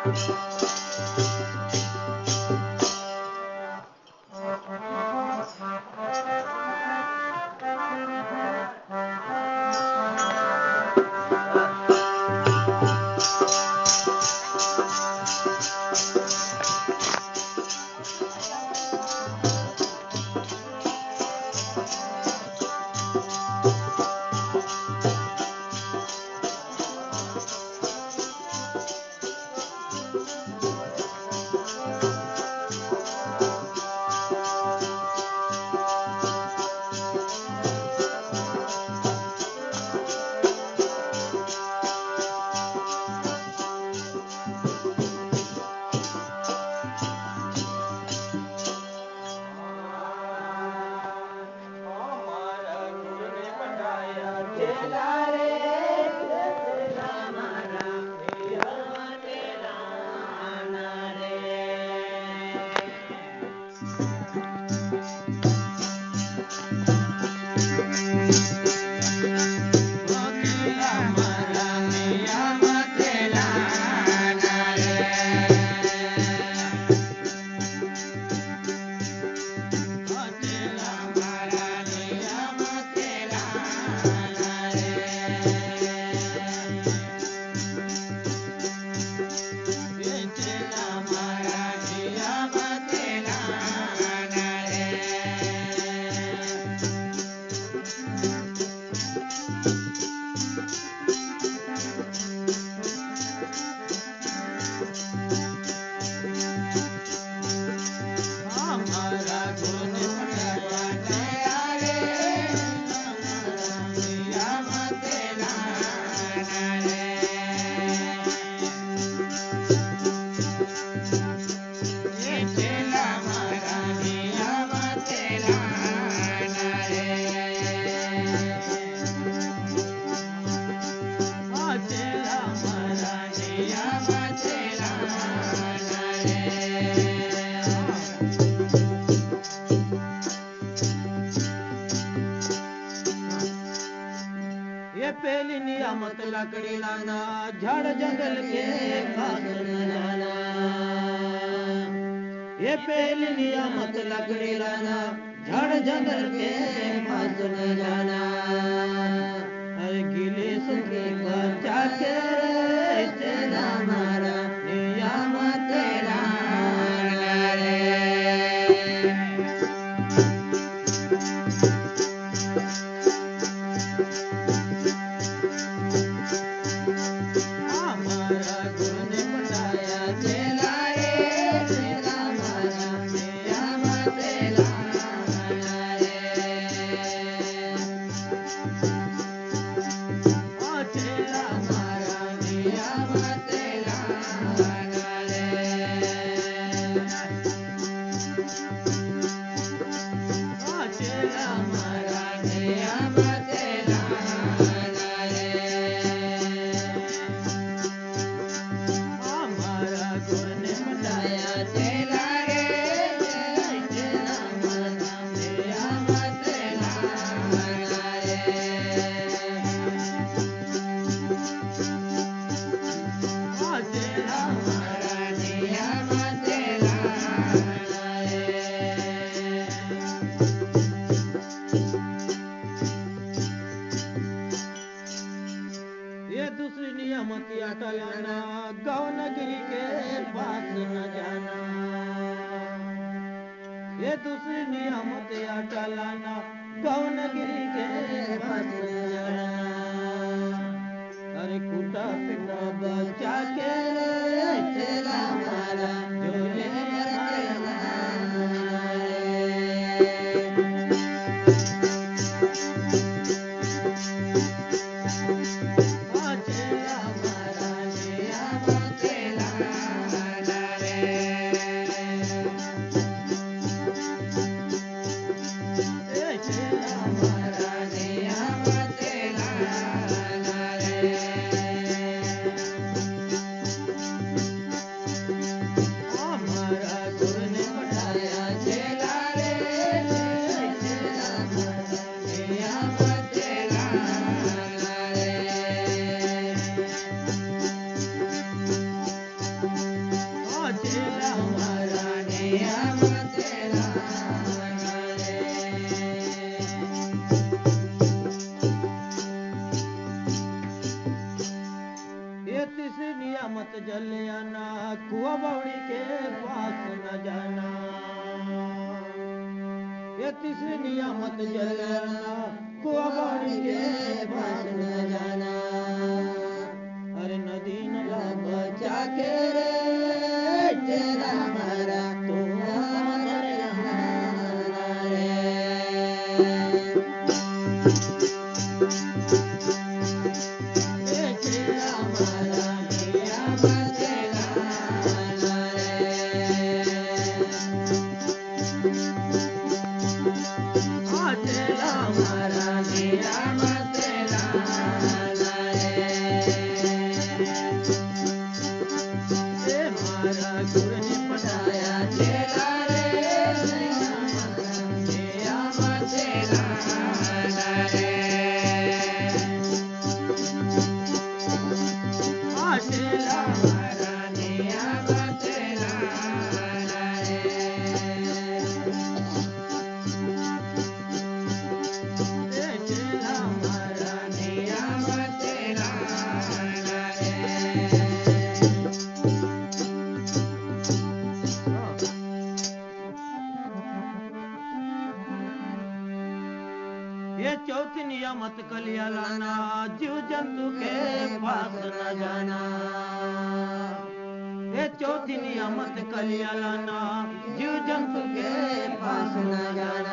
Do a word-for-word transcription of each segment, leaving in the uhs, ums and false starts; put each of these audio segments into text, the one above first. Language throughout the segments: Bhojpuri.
लकड़ी लाना, झाड़ जंगल के पास न जाना। ये पहली नियामत लकड़ी लाना, झाड़ जंगल के पास न जाना। अरे गिले सुखी बचा के तेरा मारा नियामत लाना रे। ये दूसरी नियामत आटा लाना, गौनगिरी के पास न जाना। अरे कुटा पिटा बचा के तेरा मारा झोले ये तीसरी नियामत जलना कुआ बाड़ी के पास न जाना। अरे नदी नला बचा के रे चेला मारा तू अमर नहाना रे। ये चेला मारा नियामत जलना रे। आ चेला मारा नियामत जलना रे। ए मारा गुरु ने पढ़ाया चेला रे नियामत जलना रे। आ चेला मारा नियामत जलना रे। ए चेला मारा नियामत जलना रे। ये चौथी नियामत कलिया लाना जीव जंतु के पास न जाना। ये चौथी नियामत कलिया लाना जीव जंतु के पास न जाना।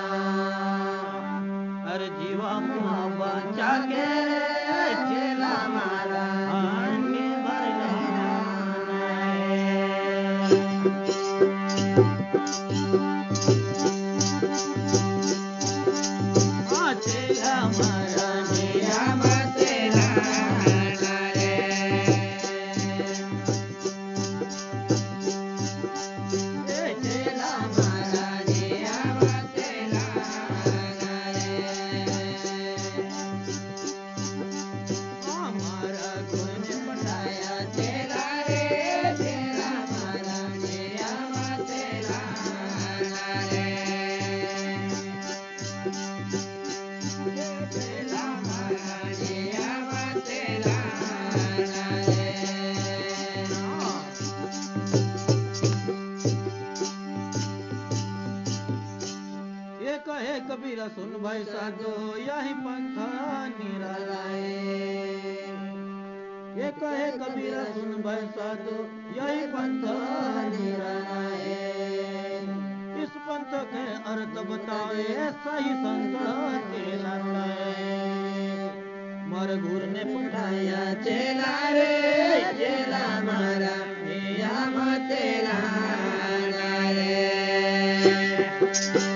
अरे जीवा मुआ बचा के चेला मारा अन्य भर नहाना रे। आ चेला मारा नियामत जलना रे। ए चेला मारा नियामत जलना रे। आ मारा गुरु ने पढ़ाया चेला रे चेला मारा नियामत जलना रे। चेला मारा नियामत जलना रे। ये कहे कबीरा सुन भाई साधो यही पंथ निराला है। ये कहे कबीरा सुन भाई साधो यही पंथ निराला है। इस पंथ के अर्थ बताए सही संत कहलाता है। मर गुरु ने पढ़ाया चेला रे चेला मारा नियामत जलना रे।